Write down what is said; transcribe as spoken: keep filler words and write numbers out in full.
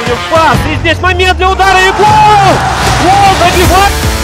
пас. И здесь момент для удара и гол! Гол забивает!